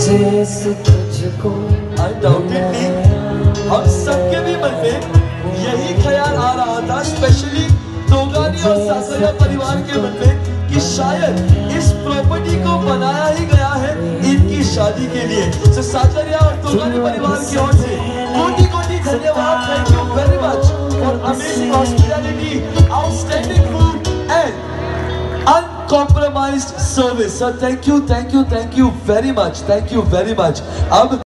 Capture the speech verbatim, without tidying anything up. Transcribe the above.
Undoubtedly हम सबके भी मन में यही ख्याल आ रहा था, स्पेशली दोगानी और सासरिया परिवार के मन में, कि शायद इस प्रॉपर्टी को बनाया ही गया है इनकी शादी के लिए। तो सासरिया और दोगानी परिवार की ओर से कोटि कोटि धन्यवाद। Thank you very much for amazing hospitality, outstanding food and uncompromised service. So thank you, thank you, thank you very much, thank you very much. अब